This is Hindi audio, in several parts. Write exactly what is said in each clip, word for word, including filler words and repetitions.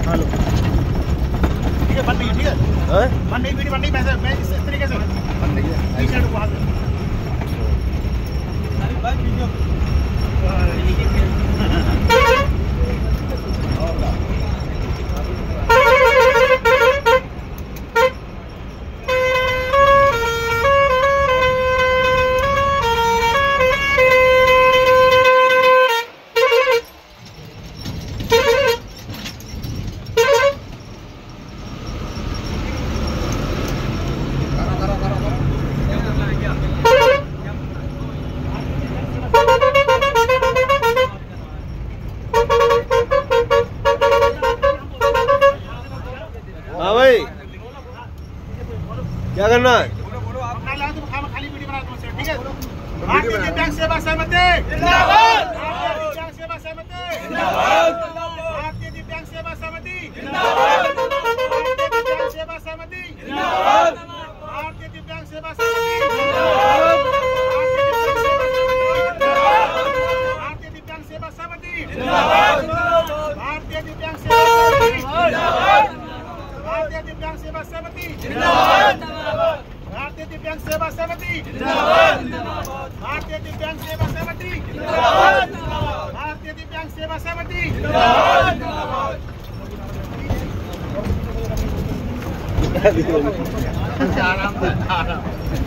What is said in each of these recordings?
हाँ लो ठीक है, बन नहीं, ठीक है बन नहीं, वीडियो बन नहीं, पैसे मैं इस तरीके से बन नहीं है टी शर्ट को हाथ भाई वीडियो क्या करना है? खाली वीडियो बना दूं, ठीक है? भारतीय दिव्यांग सेवा समिति जिंदाबाद, भारतीय दिव्यांग सेवा समिति जिंदाबाद, भारतीय दिव्यांग सेवा समिति जिंदाबाद, भारतीय दिव्यांग सेवा समिति जिंदाबाद, भारतीय दिव्यांग सेवा समिति जिंदाबाद, भारतीय दिव्यांग सेवा समिति जिंदाबाद, भारतीय दिव्यांग सेवा समिति जिंदाबाद, भारतीय दिव्यांग सेवा समिति जिंदाबाद, भारतीय दिव्यांग सेवा समिति जिंदाबाद, भारतीय दिव्यांग सेवा समिति जिंदाबाद, भारतीय दिव्यांग सेवा समिति जिंदाबाद। आराम से आराम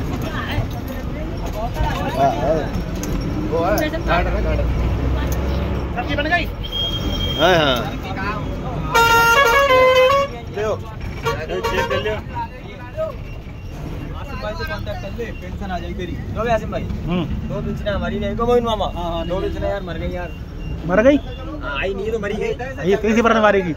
वो है गार्डन है, गार्डन सब्जी बन गई। हाँ हाँ लियो चेक कर लियो भाई से कांटेक्ट कर ले, पेंशन आ जाएगी तेरी। दो भी आसिम भाई दो पिछड़ा हमारी नहीं को मोइन मामा। हाँ दो पिछड़ा यार मर गई यार। मर गई? हाँ आई नहीं तो मरी गई। ये कैसी बरन मारेगी?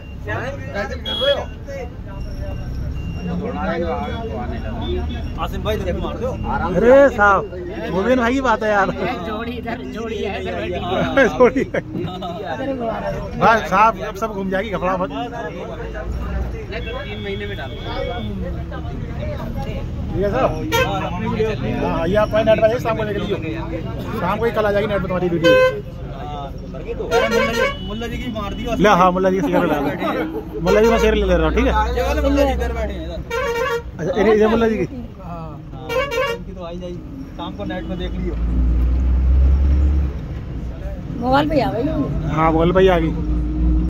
आसिम भाई तो मार दो। अरे साहब मोबिन भाई की बात है यार। जोड़ी इधर जोड़ी है जोड़ी बस साहब अब सब घूम जाएगी, घबरा मत। तीन महीने में डालो ठीक है सर। हाँ ये आपका नेट पर शाम को देख लीजिए, शाम को ही कल आ जाएगी नेट पर तुम्हारी वीडियो। मुल्ला जी की मार दी। ले हाँ मुल्ला जी की शेयर ले मुल्ला जी मैं शेयर ले ले रहा हूँ, ठीक है? मुल्ला जी इधर बैठे हैं इधर। अच्छा ये मुल्ला जी की इनकी तो आई जाएगी, शाम को नेट में देख लियो। मोबाइल पे आ गई। हाँ मोबाइल पे ही आ गई।